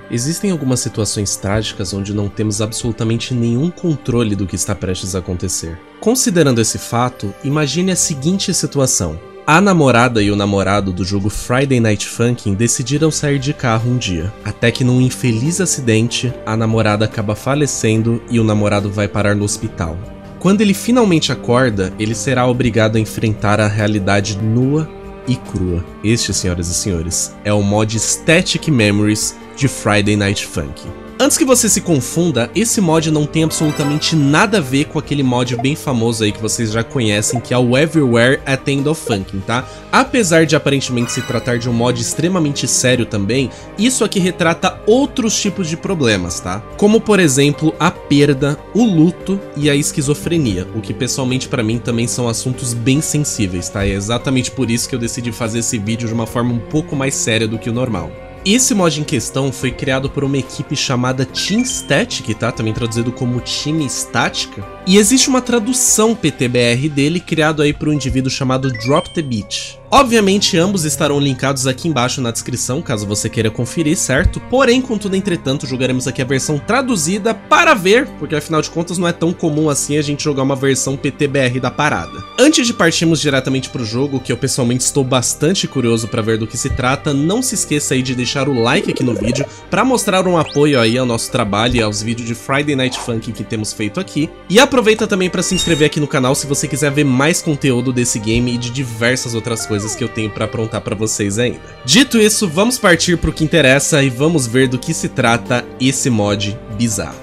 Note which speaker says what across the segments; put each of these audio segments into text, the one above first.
Speaker 1: Existem algumas situações trágicas onde não temos absolutamente nenhum controle do que está prestes a acontecer. Considerando esse fato, imagine a seguinte situação. A namorada e o namorado do jogo Friday Night Funkin' decidiram sair de carro um dia, até que num infeliz acidente, a namorada acaba falecendo e o namorado vai parar no hospital. Quando ele finalmente acorda, ele será obrigado a enfrentar a realidade nua e crua. Este, senhoras e senhores, é o mod Static Memories de Friday Night Funkin'. Antes que você se confunda, esse mod não tem absolutamente nada a ver com aquele mod bem famoso aí que vocês já conhecem, que é o Everywhere at the End of Funkin', tá? Apesar de aparentemente se tratar de um mod extremamente sério também, isso aqui retrata outros tipos de problemas, tá? Como, por exemplo, a perda, o luto e a esquizofrenia, o que pessoalmente pra mim também são assuntos bem sensíveis, tá? É exatamente por isso que eu decidi fazer esse vídeo de uma forma um pouco mais séria do que o normal. Esse mod em questão foi criado por uma equipe chamada Team Static, tá? Também traduzido como Time Estática. E existe uma tradução PTBR dele criado aí por um indivíduo chamado Drop the Beat. Obviamente ambos estarão linkados aqui embaixo na descrição, caso você queira conferir, certo? Porém, contudo, entretanto, jogaremos aqui a versão traduzida para ver, porque afinal de contas não é tão comum assim a gente jogar uma versão PTBR da parada. Antes de partirmos diretamente pro jogo, que eu pessoalmente estou bastante curioso para ver do que se trata, não se esqueça aí de deixar o like aqui no vídeo para mostrar um apoio aí ao nosso trabalho e aos vídeos de Friday Night Funkin' que temos feito aqui. E aproveita também para se inscrever aqui no canal se você quiser ver mais conteúdo desse game e de diversas outras coisas que eu tenho para aprontar para vocês ainda. Dito isso, vamos partir pro que interessa e vamos ver do que se trata esse mod bizarro.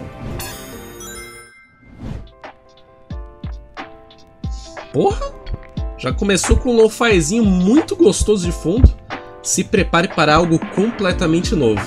Speaker 1: Porra! Já começou com um lo-fizinho muito gostoso de fundo. Se prepare para algo completamente novo.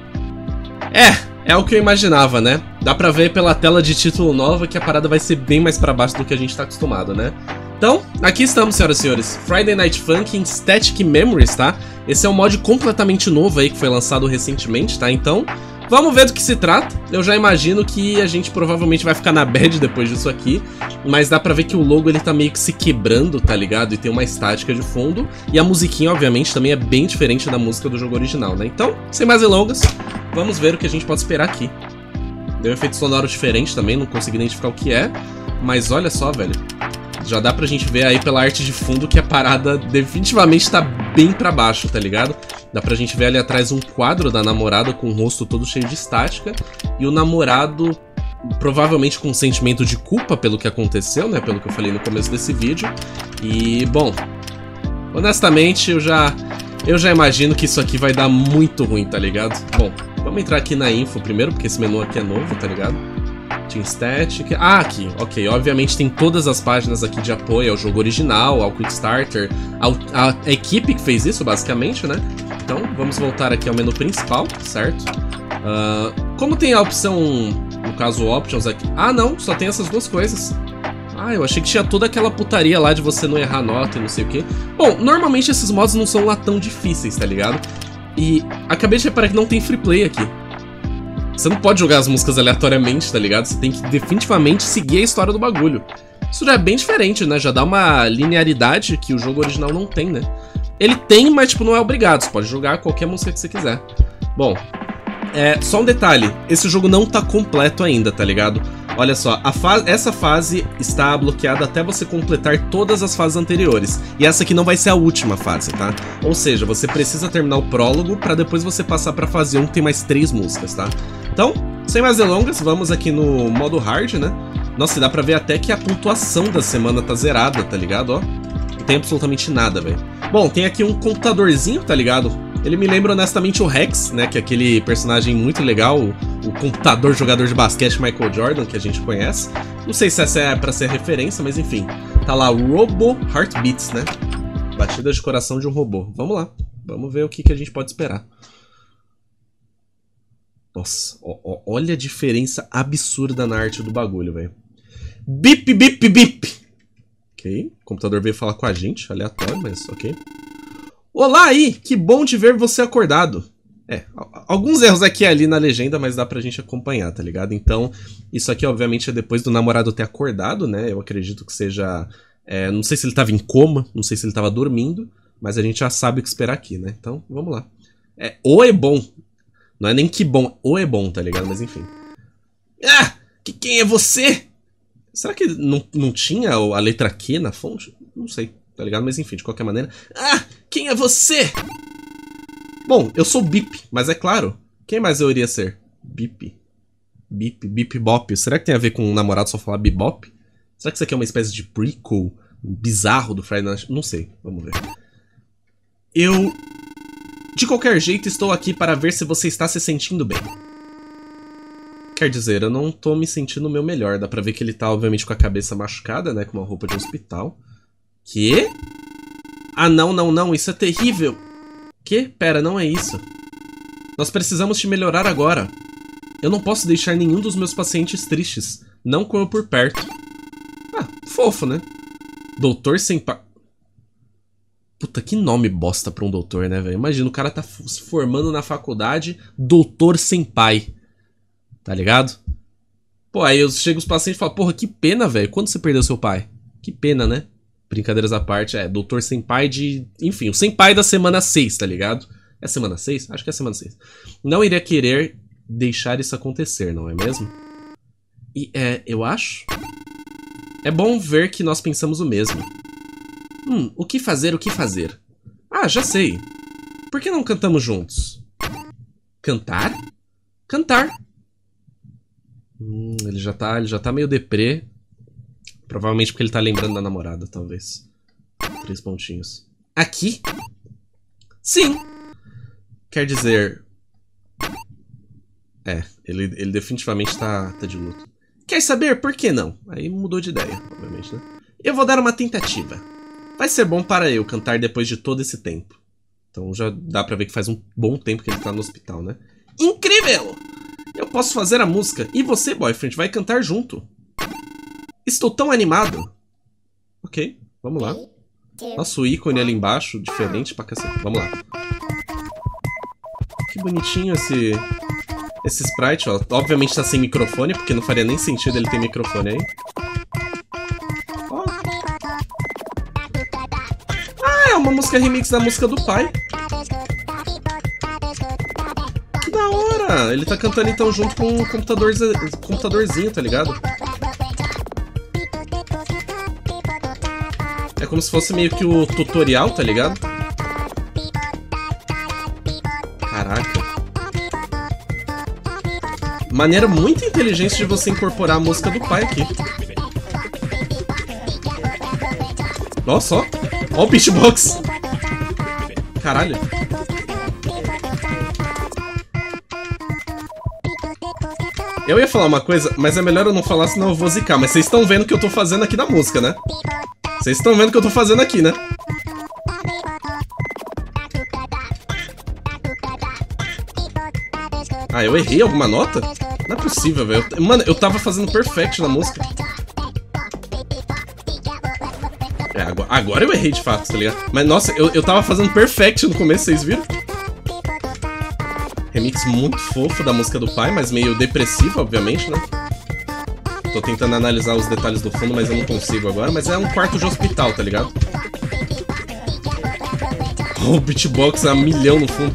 Speaker 1: É o que eu imaginava, né? Dá pra ver pela tela de título nova que a parada vai ser bem mais pra baixo do que a gente tá acostumado, né? Então, aqui estamos, senhoras e senhores. Friday Night Funkin' Static Memories, tá? Esse é um mod completamente novo aí que foi lançado recentemente, tá? Então, vamos ver do que se trata. Eu já imagino que a gente provavelmente vai ficar na bad depois disso aqui, mas dá pra ver que o logo ele tá meio que se quebrando, tá ligado? E tem uma estática de fundo, e a musiquinha, obviamente, também é bem diferente da música do jogo original, né? Então, sem mais delongas, vamos ver o que a gente pode esperar aqui. Deu um efeito sonoro diferente também, não consegui identificar o que é, mas olha só, velho. Já dá pra gente ver aí pela arte de fundo que a parada definitivamente tá bem pra baixo, tá ligado? Dá pra gente ver ali atrás um quadro da namorada com o rosto todo cheio de estática. E o namorado provavelmente com um sentimento de culpa pelo que aconteceu, né? Pelo que eu falei no começo desse vídeo. E, bom, honestamente eu já imagino que isso aqui vai dar muito ruim, tá ligado? Bom, vamos entrar aqui na info primeiro, porque esse menu aqui é novo, tá ligado? Team Static. Ah, aqui, ok. Obviamente tem todas as páginas aqui de apoio ao jogo original, ao Quickstarter, a equipe que fez isso, basicamente, né? Então, vamos voltar aqui ao menu principal, certo? Como tem a opção, no caso, Options aqui... Ah, não, só tem essas duas coisas. Ah, eu achei que tinha toda aquela putaria lá de você não errar nota e não sei o quê. Bom, normalmente esses mods não são lá tão difíceis, tá ligado? E acabei de reparar que não tem free play aqui. Você não pode jogar as músicas aleatoriamente, tá ligado? Você tem que definitivamente seguir a história do bagulho. Isso já é bem diferente, né? Já dá uma linearidade que o jogo original não tem, né? Ele tem, mas tipo, não é obrigado. Você pode jogar qualquer música que você quiser. Bom, só um detalhe. Esse jogo não tá completo ainda, tá ligado? Olha só, essa fase está bloqueada até você completar todas as fases anteriores. E essa aqui não vai ser a última fase, tá? Ou seja, você precisa terminar o prólogo pra depois você passar pra fase 1, que tem mais 3 músicas, tá? Então, sem mais delongas, vamos aqui no modo hard, né? Nossa, e dá pra ver até que a pontuação da semana tá zerada, tá ligado? Ó, não tem absolutamente nada, velho. Bom, tem aqui um computadorzinho, tá ligado? Ele me lembra honestamente o Rex, né? Que é aquele personagem muito legal, o computador jogador de basquete Michael Jordan, que a gente conhece. Não sei se essa é pra ser referência, mas enfim. Tá lá, Robo Heartbeats, né? Batida de coração de um robô. Vamos lá, vamos ver o que a gente pode esperar. Nossa, olha a diferença absurda na arte do bagulho, velho. Bip, bip, bip. Ok, o computador veio falar com a gente, aleatório, mas ok. Olá aí, que bom te ver você acordado. Alguns erros aqui e ali na legenda, mas dá pra gente acompanhar, tá ligado? Então, isso aqui obviamente é depois do namorado ter acordado, né? Eu acredito que seja... não sei se ele tava em coma, não sei se ele tava dormindo, mas a gente já sabe o que esperar aqui, né? Então, vamos lá. Ou é bom... Não é nem que bom, ou é bom, tá ligado? Mas enfim. Ah! Quem é você? Será que não tinha a letra Q na fonte? Não sei, tá ligado? Mas enfim, de qualquer maneira. Ah! Quem é você? Bom, eu sou Bip, mas é claro. Quem mais eu iria ser? Bip. Bip Bop. Será que tem a ver com um namorado só falar Bebop? Será que isso aqui é uma espécie de prequel bizarro do Friday Night? Não sei, vamos ver. Eu... De qualquer jeito, estou aqui para ver se você está se sentindo bem. Quer dizer, eu não tô me sentindo o meu melhor. Dá pra ver que ele tá, obviamente, com a cabeça machucada, né? Com uma roupa de hospital. Quê? Ah, não. Isso é terrível. Quê? Pera, não é isso. Nós precisamos te melhorar agora. Eu não posso deixar nenhum dos meus pacientes tristes. Não com eu por perto. Ah, fofo, né? Doutor Senpai... Puta, que nome bosta pra um doutor, né, velho? Imagina, o cara tá se formando na faculdade, Doutor Senpai. Tá ligado? Pô, aí chega os pacientes e falam, porra, que pena, velho. Quando você perdeu seu pai? Que pena, né? Brincadeiras à parte, Doutor Senpai de... Enfim, o Senpai da semana 6, tá ligado? É semana 6? Acho que é semana 6. Não iria querer deixar isso acontecer, não é mesmo? E eu acho... É bom ver que nós pensamos o mesmo. O que fazer, o que fazer? Ah, já sei. Por que não cantamos juntos? Cantar? Cantar. Ele já tá meio deprê. Provavelmente porque ele tá lembrando da namorada, talvez. 3 pontinhos. Aqui? Sim. Quer dizer... ele definitivamente tá de luto. Quer saber por que não? Aí mudou de ideia, obviamente, né? Eu vou dar uma tentativa. Vai ser bom para eu cantar depois de todo esse tempo. Então já dá pra ver que faz um bom tempo que ele tá no hospital, né? Incrível! Eu posso fazer a música e você, boyfriend, vai cantar junto. Estou tão animado. Ok, vamos lá. Nossa, o ícone ali embaixo, diferente pra cacete. Vamos lá. Que bonitinho esse sprite, ó. Obviamente tá sem microfone, porque não faria nem sentido ele ter microfone aí. Ó. Ah, é uma música remix da música do pai. Que da hora! Ele tá cantando então junto com um computadorzinho, tá ligado? É como se fosse meio que o tutorial, tá ligado? Caraca. Maneira muito inteligente de você incorporar a música do pai aqui. Nossa, ó. Ó o beatbox. Caralho. Eu ia falar uma coisa, mas é melhor eu não falar, senão eu vou zicar. Mas vocês estão vendo o que eu tô fazendo aqui na música, né? Vocês estão vendo o que eu tô fazendo aqui, né? Ah, eu errei alguma nota? Não é possível, velho. Mano, eu tava fazendo perfect na música. Agora eu errei de fato, tá ligado? Mas, nossa, eu tava fazendo perfect no começo, vocês viram? Remix muito fofo da música do pai, mas meio depressivo, obviamente, né? Tô tentando analisar os detalhes do fundo, mas eu não consigo agora. Mas é um quarto de hospital, tá ligado? Oh, o beatbox a milhão no fundo.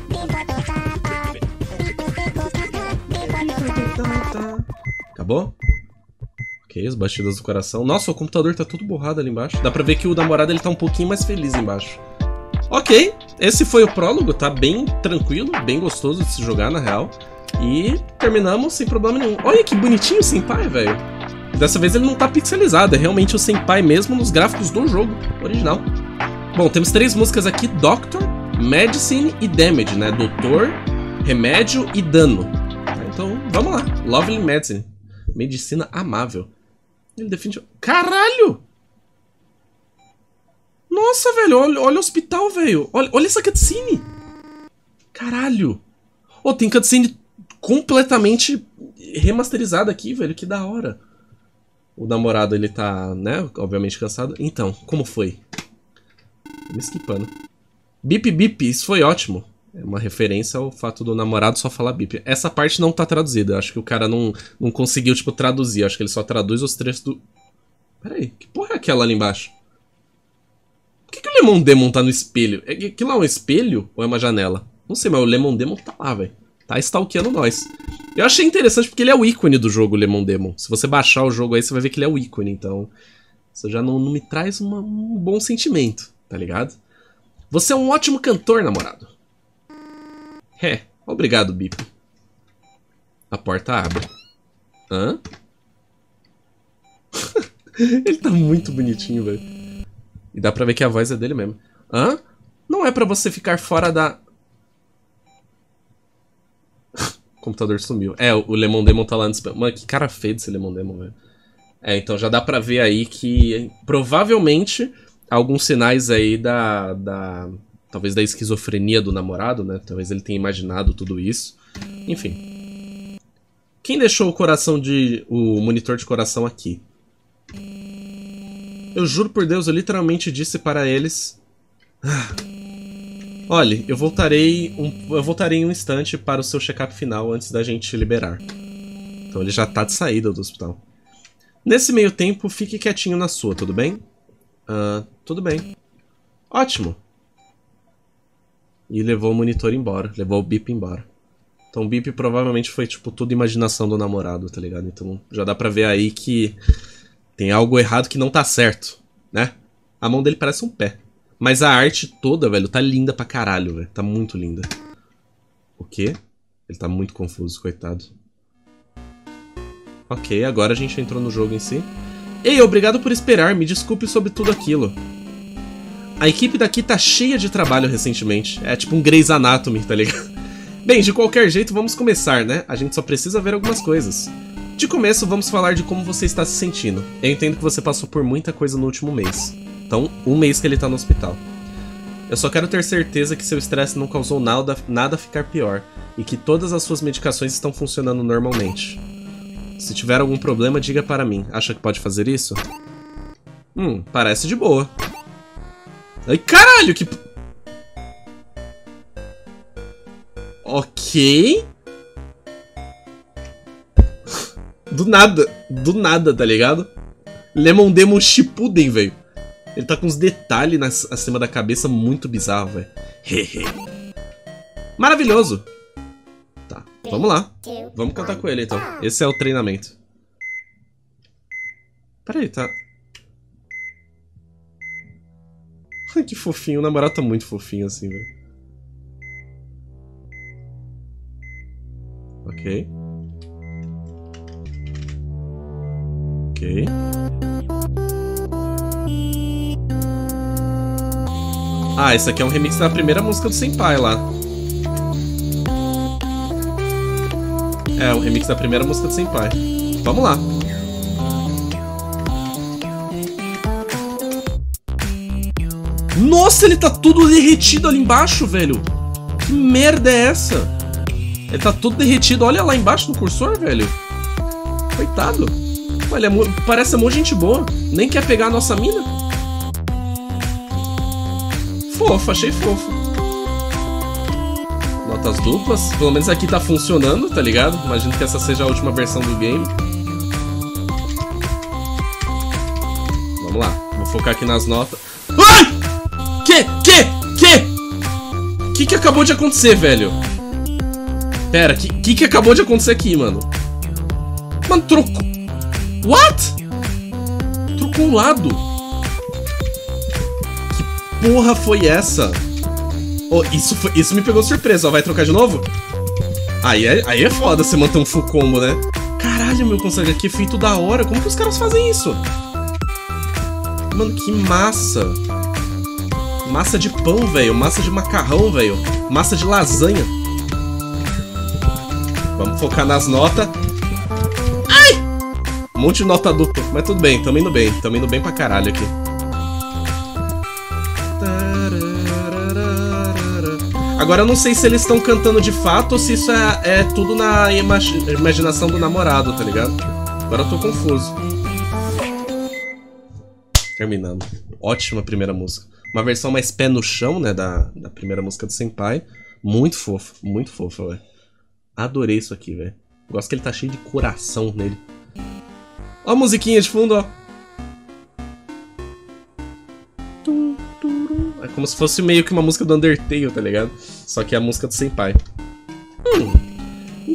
Speaker 1: Acabou? Ok, as batidas do coração. Nossa, o computador tá todo borrado ali embaixo. Dá pra ver que o namorado ele tá um pouquinho mais feliz embaixo. Ok, esse foi o prólogo, tá bem tranquilo, bem gostoso de se jogar na real. E terminamos sem problema nenhum. Olha que bonitinho o Senpai, velho. Dessa vez ele não tá pixelizado, é realmente o Senpai mesmo nos gráficos do jogo original. Bom, temos 3 músicas aqui, Doctor, Medicine e Damage, né? Doutor, Remédio e Dano. Então, vamos lá. Lovely Medicine. Medicina amável. Ele definitivamente... Caralho! Nossa, velho, olha o hospital, velho. Olha essa cutscene. Caralho. Oh, tem cutscene completamente remasterizada aqui, velho. Que da hora. O namorado, ele tá, né, obviamente cansado. Então, como foi? Tô me esquipando. Bip, bip, isso foi ótimo. É uma referência ao fato do namorado só falar bip. Essa parte não tá traduzida. Acho que o cara não conseguiu, tipo, traduzir. Acho que ele só traduz os trechos do... Pera aí, que porra é aquela ali embaixo? Por que o Lemon Demon tá no espelho? Aquilo lá é um espelho ou é uma janela? Não sei, mas o Lemon Demon tá lá, velho. Tá stalkeando nós. Eu achei interessante porque ele é o ícone do jogo Lemon Demon. Se você baixar o jogo aí, você vai ver que ele é o ícone, então... Isso já não me traz um bom sentimento, tá ligado? Você é um ótimo cantor, namorado. Obrigado, Bip. A porta abre. Hã? Ele tá muito bonitinho, velho. E dá pra ver que a voz é dele mesmo. Hã? Não é pra você ficar fora da... O computador sumiu. O Lemon Demon tá lá no spam. Mano, que cara feio desse Lemon Demon, velho. Então já dá pra ver aí que provavelmente alguns sinais aí talvez da esquizofrenia do namorado, né? Talvez ele tenha imaginado tudo isso. Enfim. Quem deixou o monitor de coração aqui? Eu juro por Deus, eu literalmente disse para eles... Olhe, eu voltarei em um instante para o seu check-up final antes da gente liberar. Então ele já tá de saída do hospital. Nesse meio tempo, fique quietinho na sua, tudo bem? Tudo bem. Ótimo. E levou o monitor embora, levou o Bip embora. Então o Bip provavelmente foi, tipo, tudo imaginação do namorado, tá ligado? Então já dá pra ver aí que tem algo errado que não tá certo, né? A mão dele parece um pé. Mas a arte toda, velho, tá linda pra caralho, velho. Tá muito linda. O quê? Ele tá muito confuso, coitado. Ok, agora a gente entrou no jogo em si. Ei, obrigado por esperar, me desculpe sobre tudo aquilo. A equipe daqui tá cheia de trabalho recentemente. É tipo um Grey's Anatomy, tá ligado? Bem, de qualquer jeito, vamos começar, né? A gente só precisa ver algumas coisas. De começo, vamos falar de como você está se sentindo. Eu entendo que você passou por muita coisa no último mês. Então, um mês que ele tá no hospital. Eu só quero ter certeza que seu estresse não causou nada ficar pior. E que todas as suas medicações estão funcionando normalmente. Se tiver algum problema, diga para mim. Acha que pode fazer isso? Parece de boa. Ai, caralho, que... Ok. Do nada, tá ligado? Lemon Demon Shippuden, velho. Ele tá com uns detalhes acima da cabeça muito bizarro, velho. Maravilhoso. Tá, vamos lá. Vamos cantar com ele, então. Esse é o treinamento. Peraí, tá... Ai, que fofinho. O namorado tá muito fofinho assim, velho. Ok. Ok. Ah, esse aqui é um remix da primeira música do Senpai lá. É, o remix da primeira música do Senpai. Vamos lá. Nossa, ele tá tudo derretido ali embaixo, velho. Que merda é essa? Ele tá todo derretido. Olha lá embaixo no cursor, velho. Coitado. Olha, parece amor gente boa. Nem quer pegar a nossa mina. Fofo, achei fofo. Notas duplas. Pelo menos aqui tá funcionando, tá ligado? Imagino que essa seja a última versão do game. Vamos lá. Vou focar aqui nas notas. Ai! Que acabou de acontecer, velho? Pera, que acabou de acontecer aqui, mano? Mano, trocou... What? Trocou um lado. Que porra foi essa? Oh, isso me pegou surpresa, ó. Vai trocar de novo? Aí é foda você manter um full combo, né? Caralho, meu console, que feito da hora. Como que os caras fazem isso? Mano, que massa. Massa de pão, velho. Massa de macarrão, velho. Massa de lasanha. Vamos focar nas notas. Ai! Um monte de nota dupla. Mas tudo bem, tamo indo bem. Tamo indo bem pra caralho aqui. Agora eu não sei se eles estão cantando de fato ou se isso é tudo na imaginação do namorado, tá ligado? Agora eu tô confuso. Terminando. Ótima primeira música. Uma versão mais pé no chão, né, da primeira música do Senpai. Muito fofo, velho. Adorei isso aqui, velho. Gosto que ele tá cheio de coração nele. Ó a musiquinha de fundo, ó. É como se fosse meio que uma música do Undertale, tá ligado? Só que é a música do Senpai.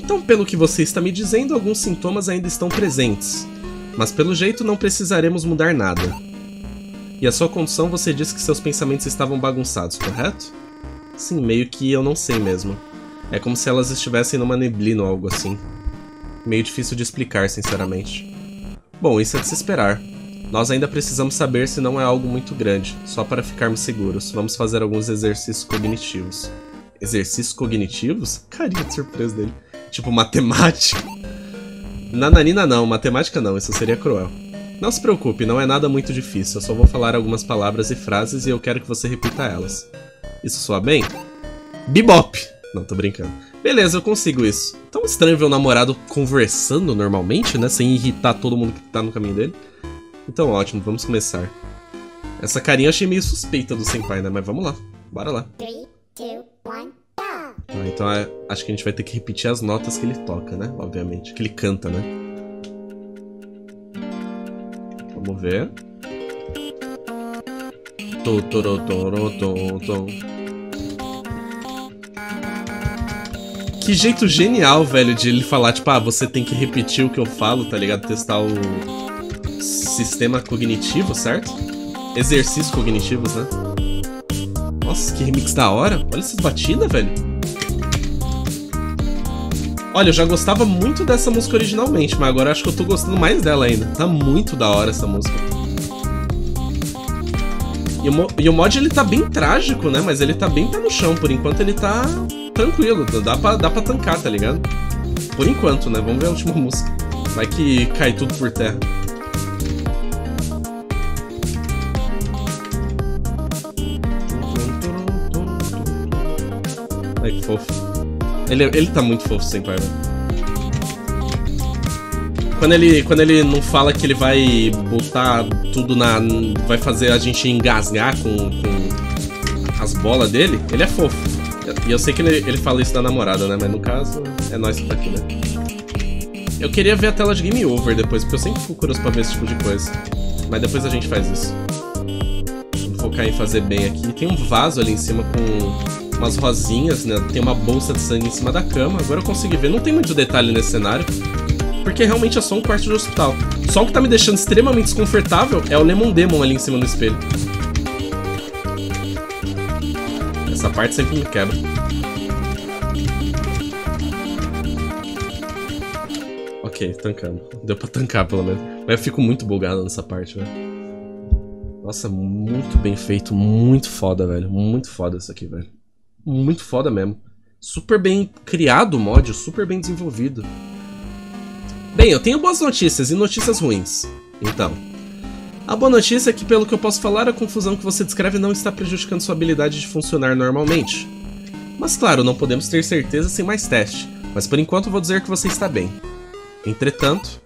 Speaker 1: Então, pelo que você está me dizendo, alguns sintomas ainda estão presentes. Mas pelo jeito não precisaremos mudar nada. E a sua condição, você disse que seus pensamentos estavam bagunçados, correto? Sim, meio que eu não sei mesmo. É como se elas estivessem numa neblina ou algo assim. Meio difícil de explicar, sinceramente. Bom, isso é de se esperar. Nós ainda precisamos saber se não é algo muito grande, só para ficarmos seguros. Vamos fazer alguns exercícios cognitivos. Exercícios cognitivos? Carinha de surpresa dele. Tipo matemática. Nananina não, matemática não, isso seria cruel. Não se preocupe, não é nada muito difícil. Eu só vou falar algumas palavras e frases e eu quero que você repita elas. Isso soa bem? Bebop! Não, tô brincando. Beleza, eu consigo isso. Tão estranho ver o namorado conversando normalmente, né? Sem irritar todo mundo que tá no caminho dele. Então ótimo, vamos começar. Essa carinha eu achei meio suspeita do senpai, né? Mas vamos lá, bora lá.
Speaker 2: 3, 2, 1, go!
Speaker 1: Então acho que a gente vai ter que repetir as notas que ele toca, né? Obviamente, que ele canta, né? Vamos ver. Que jeito genial, velho, de ele falar, tipo, ah, você tem que repetir o que eu falo, tá ligado? Testar o sistema cognitivo, certo? Exercícios cognitivos, né? Nossa, que remix da hora. Olha essas batidas, velho. Olha, eu já gostava muito dessa música originalmente, mas agora eu acho que eu tô gostando mais dela ainda. Tá muito da hora essa música. E o mod, ele tá bem trágico, né? Mas ele tá bem pé no chão. Por enquanto ele tá tranquilo. Dá pra tancar, tá ligado? Por enquanto, né? Vamos ver a última música. Vai que cai tudo por terra. Ai, que fofo. Ele tá muito fofo, senpai, velho. Quando ele não fala que ele vai botar tudo na... vai fazer a gente engasgar com as bolas dele, ele é fofo. E eu sei que ele fala isso da namorada, né? Mas no caso, é nós que tá aqui, né? Eu queria ver a tela de Game Over depois, porque eu sempre fico curioso pra ver esse tipo de coisa. Mas depois a gente faz isso. Vamos focar em fazer bem aqui. Tem um vaso ali em cima com umas rosinhas, né? Tem uma bolsa de sangue em cima da cama. Agora eu consegui ver. Não tem muito detalhe nesse cenário, porque realmente é só um quarto de hospital. Só o que tá me deixando extremamente desconfortável é o Lemon Demon ali em cima do espelho. Essa parte sempre me quebra. Ok, tancando. Deu pra tancar, pelo menos. Mas eu fico muito bugado nessa parte, velho. Nossa, muito bem feito. Muito foda, velho. Muito foda isso aqui, velho. Muito foda mesmo. Super bem criado o mod, super bem desenvolvido. Bem, eu tenho boas notícias e notícias ruins. Então, a boa notícia é que, pelo que eu posso falar, a confusão que você descreve não está prejudicando sua habilidade de funcionar normalmente. Mas claro, não podemos ter certeza sem mais teste. Mas por enquanto eu vou dizer que você está bem. Entretanto,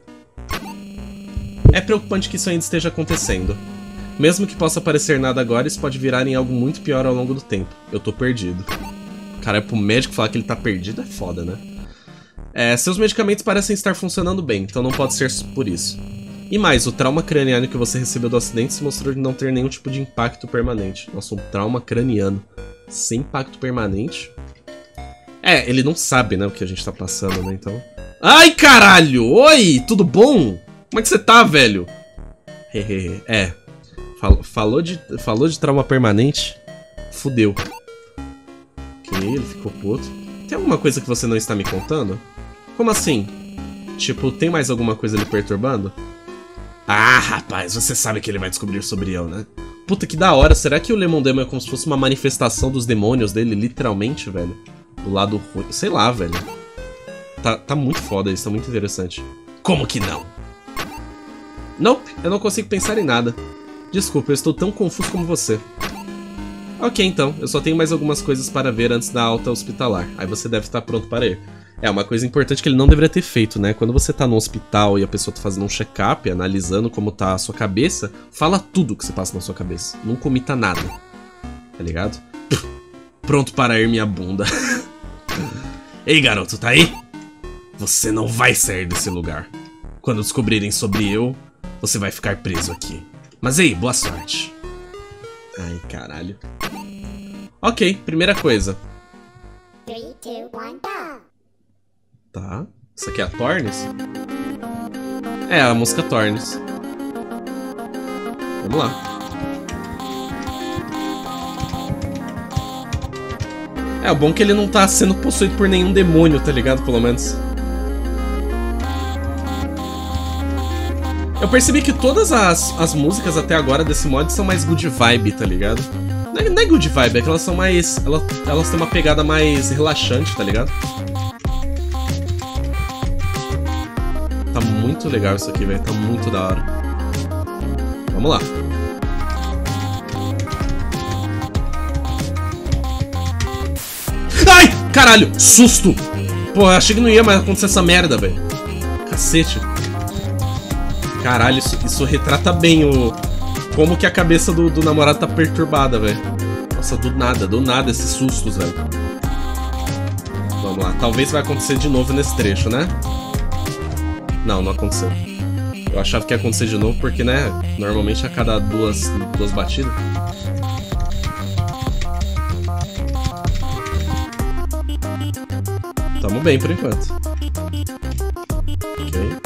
Speaker 1: é preocupante que isso ainda esteja acontecendo. Mesmo que possa parecer nada agora, isso pode virar em algo muito pior ao longo do tempo. Eu tô perdido. Cara, pro médico falar que ele tá perdido é foda, né? Seus medicamentos parecem estar funcionando bem, então não pode ser por isso. E mais, o trauma craniano que você recebeu do acidente se mostrou de não ter nenhum tipo de impacto permanente. Nossa, um trauma craniano sem impacto permanente? Ele não sabe, né, o que a gente tá passando, né, então... Ai, caralho! Oi, tudo bom? Como é que você tá, velho? Hehehe, falou de trauma permanente? Fudeu. Ok, ele ficou puto. Tem alguma coisa que você não está me contando? Como assim? Tipo, tem mais alguma coisa lhe perturbando? Ah, rapaz, você sabe que ele vai descobrir sobre eu, né? Puta, que da hora. Será que o Lemon Demon é como se fosse uma manifestação dos demônios dele, literalmente, velho? Do lado ruim. Sei lá, velho. Tá muito foda isso, tá muito interessante. Como que não? Nope, eu não consigo pensar em nada. Desculpa, eu estou tão confuso como você. Ok, então, eu só tenho mais algumas coisas para ver antes da alta hospitalar. Aí você deve estar pronto para ir. Uma coisa importante que ele não deveria ter feito, né? Quando você tá no hospital e a pessoa tá fazendo um check-up, analisando como tá a sua cabeça, fala tudo que se passa na sua cabeça. Não comita nada. Tá ligado? Pronto para ir minha bunda. Ei, garoto, tá aí? Você não vai sair desse lugar. Quando descobrirem sobre eu, você vai ficar preso aqui. Mas ei, boa sorte. Ai, caralho. Ok, primeira coisa.
Speaker 2: 3, 2, 1, go!
Speaker 1: Tá. Isso aqui é a Tornes? É, a música Tornes. Vamos lá. É, o bom é que ele não tá sendo possuído por nenhum demônio, tá ligado? Pelo menos. Eu percebi que todas as músicas até agora desse mod são mais good vibe, tá ligado? Não é good vibe, é que elas são mais... Elas têm uma pegada mais relaxante, tá ligado? Tá muito legal isso aqui, velho. Tá muito da hora. Vamos lá. Ai! Caralho! Susto! Pô, achei que não ia mais acontecer essa merda, velho. Cacete. Caralho, isso retrata bem o... Como que a cabeça do namorado tá perturbada, velho. Nossa, do nada esses sustos, velho. Vamos lá. Talvez vai acontecer de novo nesse trecho, né? Não, não aconteceu. Eu achava que ia acontecer de novo porque, né, normalmente a cada duas batidas. Tamo bem por enquanto. Ok.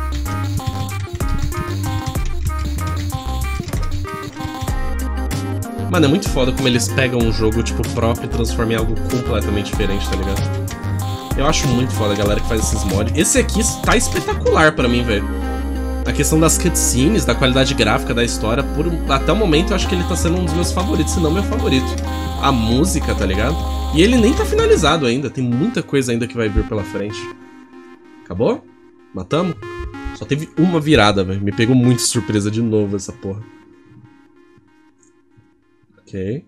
Speaker 1: Mano, é muito foda como eles pegam um jogo, tipo, próprio e transformam em algo completamente diferente, tá ligado? Eu acho muito foda a galera que faz esses mods. Esse aqui tá espetacular pra mim, velho. A questão das cutscenes, da qualidade gráfica da história, até o momento eu acho que ele tá sendo um dos meus favoritos, se não meu favorito. A música, tá ligado? E ele nem tá finalizado ainda, tem muita coisa ainda que vai vir pela frente. Acabou? Matamos? Só teve uma virada, velho. Me pegou muito de surpresa de novo essa porra. Ok.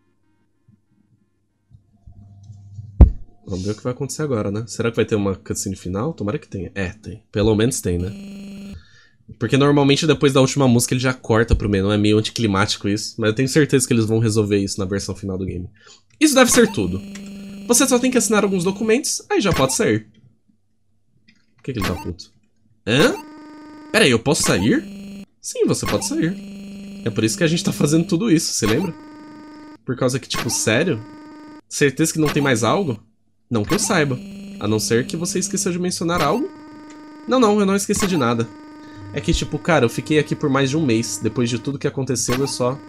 Speaker 1: Vamos ver o que vai acontecer agora, né? Será que vai ter uma cutscene final? Tomara que tenha. É, tem. Pelo menos tem, né? Porque normalmente depois da última música ele já corta pro meio. Não é meio anticlimático isso. Mas eu tenho certeza que eles vão resolver isso na versão final do game. Isso deve ser tudo. Você só tem que assinar alguns documentos, aí já pode sair. Por que ele tá puto? Hã? Pera aí, eu posso sair? Sim, você pode sair. É por isso que a gente tá fazendo tudo isso, você lembra? Por causa que, tipo, sério? Certeza que não tem mais algo? Não que eu saiba. A não ser que você esqueceu de mencionar algo. Não, eu não esqueci de nada. É que, tipo, cara, eu fiquei aqui por mais de um mês. Depois de tudo que aconteceu, eu só...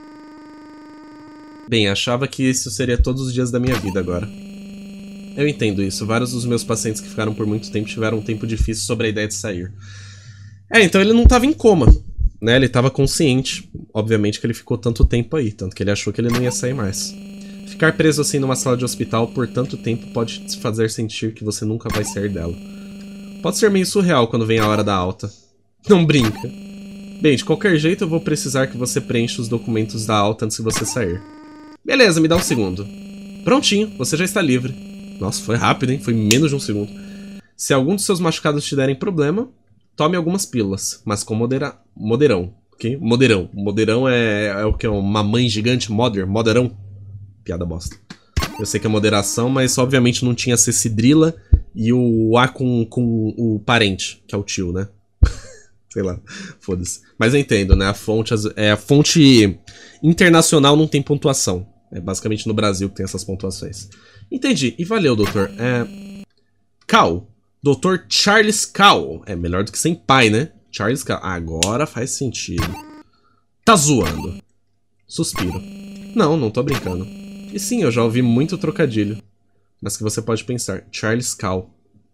Speaker 1: Bem, achava que isso seria todos os dias da minha vida agora. Eu entendo isso. Vários dos meus pacientes que ficaram por muito tempo tiveram um tempo difícil sobre a ideia de sair. É, então ele não tava em coma, né? Ele tava consciente. Obviamente que ele ficou tanto tempo aí, tanto que ele achou que ele não ia sair mais. Ficar preso assim numa sala de hospital por tanto tempo pode te fazer sentir que você nunca vai sair dela. Pode ser meio surreal quando vem a hora da alta. Não brinca. Bem, de qualquer jeito eu vou precisar que você preencha os documentos da alta antes de você sair. Beleza, me dá um segundo. Prontinho, você já está livre. Nossa, foi rápido, hein? Foi menos de um segundo. Se algum dos seus machucados te derem problema, tome algumas pílulas, mas com moderão, ok? Moderão. Moderão é o que? Uma mãe gigante? Moderão? Piada bosta. Eu sei que é moderação, mas obviamente não tinha cessidrila e o A com o parente, que é o tio, né? Sei lá, foda-se. Mas eu entendo, né? A fonte internacional não tem pontuação. É basicamente no Brasil que tem essas pontuações. Entendi. E valeu, doutor. Cal. Dr. Charles Cal. É melhor do que sem pai, né? Charles Cal. Agora faz sentido. Tá zoando. Suspiro. Não tô brincando. E sim, eu já ouvi muito trocadilho. Mas que você pode pensar. Charles Cal.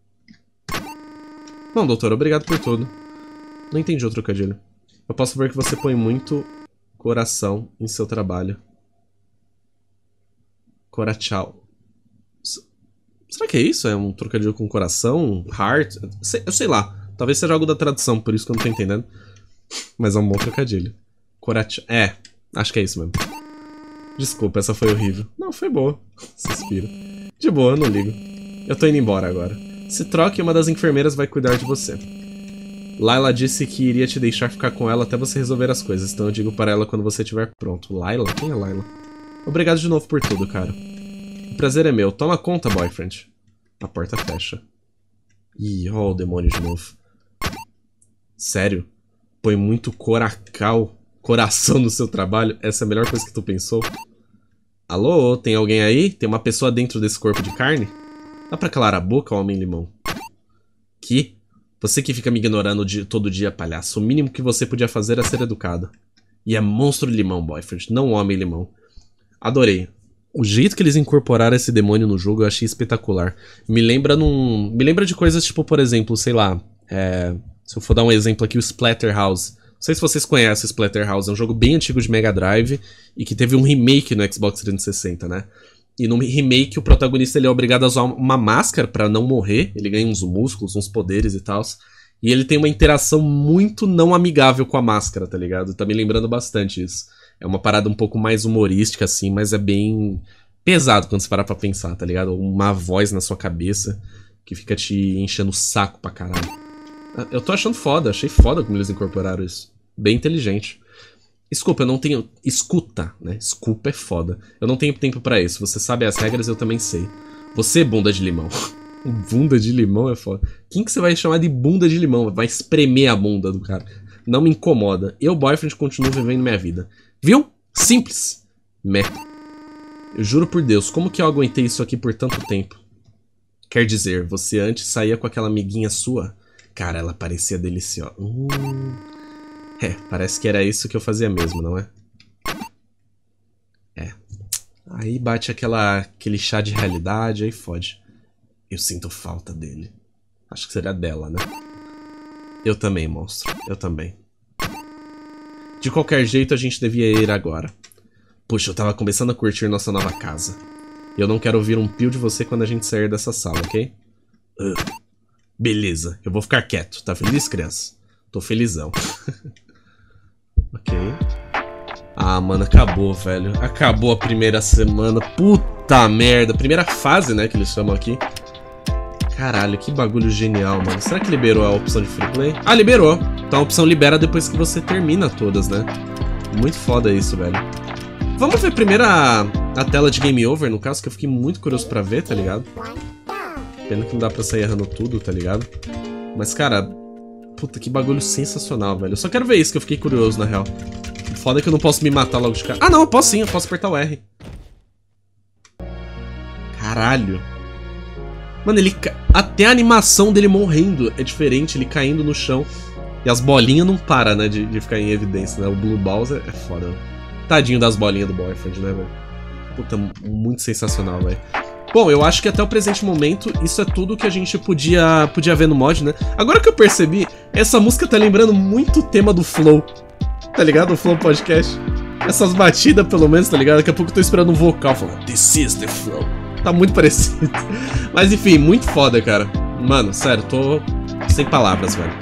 Speaker 1: Bom, doutor, obrigado por tudo. Não entendi o trocadilho. Eu posso ver que você põe muito coração em seu trabalho. Corachal. Será que é isso? É um trocadilho com coração? Heart? Eu sei lá. Talvez seja algo da tradução, por isso que eu não tô entendendo. Mas é um bom trocadilho. Corachal. É, acho que é isso mesmo. Desculpa, essa foi horrível. Não, foi boa. Suspiro. De boa, eu não ligo. Eu tô indo embora agora. Se troque e uma das enfermeiras vai cuidar de você. Layla disse que iria te deixar ficar com ela até você resolver as coisas, então eu digo para ela quando você estiver pronto. Layla? Quem é Layla? Obrigado de novo por tudo, cara. O prazer é meu. Toma conta, boyfriend. A porta fecha. Ih, ó o demônio de novo. Sério? Põe muito coração no seu trabalho? Essa é a melhor coisa que tu pensou? Alô? Tem alguém aí? Tem uma pessoa dentro desse corpo de carne? Dá pra calar a boca, homem-limão? Que? Você que fica me ignorando todo dia, palhaço. O mínimo que você podia fazer era ser educado. E é monstro limão, boyfriend, não homem limão. Adorei. O jeito que eles incorporaram esse demônio no jogo eu achei espetacular. Me lembra de coisas tipo, por exemplo, sei lá... se eu for dar um exemplo aqui, o Splatterhouse. Não sei se vocês conhecem o Splatterhouse. É um jogo bem antigo de Mega Drive e que teve um remake no Xbox 360, né? E no remake o protagonista ele é obrigado a usar uma máscara pra não morrer. Ele ganha uns músculos, uns poderes e tal. E ele tem uma interação muito não amigável com a máscara, tá ligado? Tá me lembrando bastante isso. É uma parada um pouco mais humorística, assim, mas é bem pesado quando você parar pra pensar, tá ligado? Uma voz na sua cabeça que fica te enchendo o saco pra caralho. Eu tô achando foda, achei foda como eles incorporaram isso. Bem inteligente. Desculpa, eu não tenho... Escuta, né? Desculpa é foda. Eu não tenho tempo pra isso. Você sabe as regras, eu também sei. Você, bunda de limão. Bunda de limão é foda. Quem que você vai chamar de bunda de limão? Vai espremer a bunda do cara. Não me incomoda. Eu, boyfriend, continuo vivendo minha vida. Viu? Simples. Meh. Eu juro por Deus, como que eu aguentei isso aqui por tanto tempo? Quer dizer, você antes saía com aquela amiguinha sua? Cara, ela parecia deliciosa. Parece que era isso que eu fazia mesmo, não é? Aí bate aquele chá de realidade, aí fode. Eu sinto falta dele. Acho que seria dela, né? Eu também, monstro. Eu também. De qualquer jeito, a gente devia ir agora. Puxa, eu tava começando a curtir nossa nova casa. E eu não quero ouvir um pio de você quando a gente sair dessa sala, ok? Beleza, eu vou ficar quieto. Tá feliz, criança? Tô felizão. Ok. Ah, mano, acabou, velho. Acabou a primeira semana. Puta merda. Primeira fase, né, que eles chamam aqui. Caralho, que bagulho genial, mano. Será que liberou a opção de free play? Ah, liberou. Então a opção libera depois que você termina todas, né? Muito foda isso, velho. Vamos ver primeiro a tela de game over, no caso, que eu fiquei muito curioso pra ver, tá ligado? Pena que não dá pra sair errando tudo, tá ligado? Mas, cara, puta, que bagulho sensacional, velho. Eu só quero ver isso, que eu fiquei curioso, na real. Foda que eu não posso me matar logo de cara. Ah, não, eu posso sim, eu posso apertar o R. Caralho. Mano, até a animação dele morrendo é diferente, ele caindo no chão. E as bolinhas não param, né, de ficar em evidência, né? O Blue Balls é foda. Tadinho das bolinhas do boyfriend, né, velho? Puta, muito sensacional, velho. Bom, eu acho que até o presente momento, isso é tudo que a gente podia ver no mod, né? Agora que eu percebi, essa música tá lembrando muito o tema do Flow. Tá ligado? O Flow Podcast. Essas batidas, pelo menos, tá ligado? Daqui a pouco eu tô esperando um vocal falando This is the Flow. Tá muito parecido. Mas enfim, muito foda, cara. Mano, sério, tô sem palavras, velho.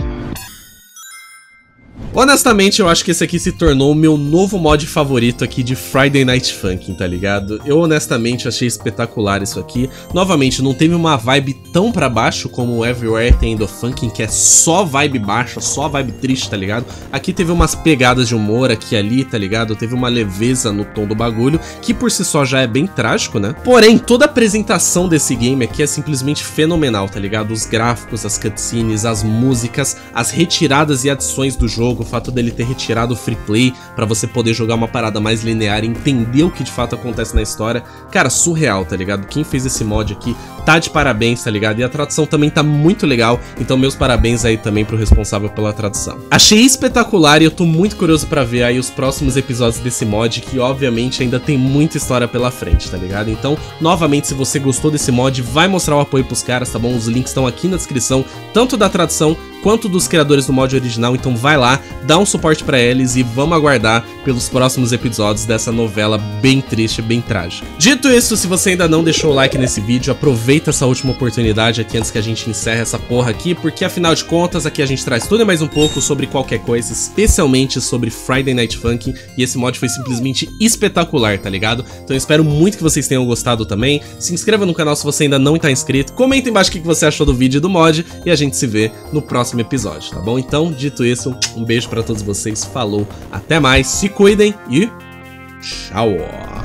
Speaker 1: Honestamente, eu acho que esse aqui se tornou o meu novo mod favorito aqui de Friday Night Funkin', tá ligado? Eu honestamente achei espetacular isso aqui. Novamente, não teve uma vibe tão pra baixo como o Everywhere at the End of Funkin', que é só vibe baixa, só vibe triste, tá ligado? Aqui teve umas pegadas de humor aqui e ali, tá ligado? Teve uma leveza no tom do bagulho, que por si só já é bem trágico, né? Porém, toda a apresentação desse game aqui é simplesmente fenomenal, tá ligado? Os gráficos, as cutscenes, as músicas, as retiradas e adições do jogo, o fato dele ter retirado o free play pra você poder jogar uma parada mais linear e entender o que de fato acontece na história. Cara, surreal, tá ligado? Quem fez esse mod aqui tá de parabéns, tá ligado? E a tradução também tá muito legal, então meus parabéns aí também pro responsável pela tradução. Achei espetacular e eu tô muito curioso pra ver aí os próximos episódios desse mod, que obviamente ainda tem muita história pela frente, tá ligado? Então, novamente, se você gostou desse mod, vai mostrar o apoio pros caras, tá bom? Os links estão aqui na descrição, tanto da tradução quanto dos criadores do mod original, então vai lá, dá um suporte pra eles e vamos aguardar pelos próximos episódios dessa novela bem triste, bem trágica. Dito isso, se você ainda não deixou o like nesse vídeo, aproveita essa última oportunidade aqui antes que a gente encerre essa porra aqui, porque afinal de contas aqui a gente traz tudo e mais um pouco sobre qualquer coisa, especialmente sobre Friday Night Funkin', e esse mod foi simplesmente espetacular, tá ligado? Então eu espero muito que vocês tenham gostado também, se inscreva no canal se você ainda não está inscrito, comenta embaixo o que você achou do vídeo e do mod, e a gente se vê no próximo episódio, tá bom? Então, dito isso, um beijo pra todos vocês, falou, até mais, se cuidem e tchau!